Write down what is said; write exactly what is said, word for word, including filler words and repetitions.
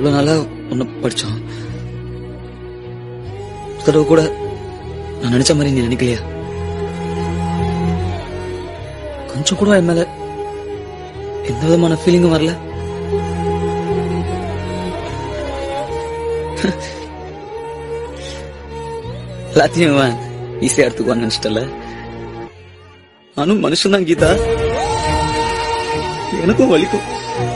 இவ்வளவு நாளா உன்னை படிச்சோம். தடவை கூட நான் நினைச்ச மாதிரி நீ நினைக்கலையா? கொஞ்சம் கூட என் மேல எந்த விதமான ஃபீலிங்கும் வரல. எல்லாத்தையும் ஈஸியா எடுத்துக்குவான்னு நினைச்சிட்டல. நானும் மனுஷன்தான் கீதா, எனக்கும் வலிக்கும்.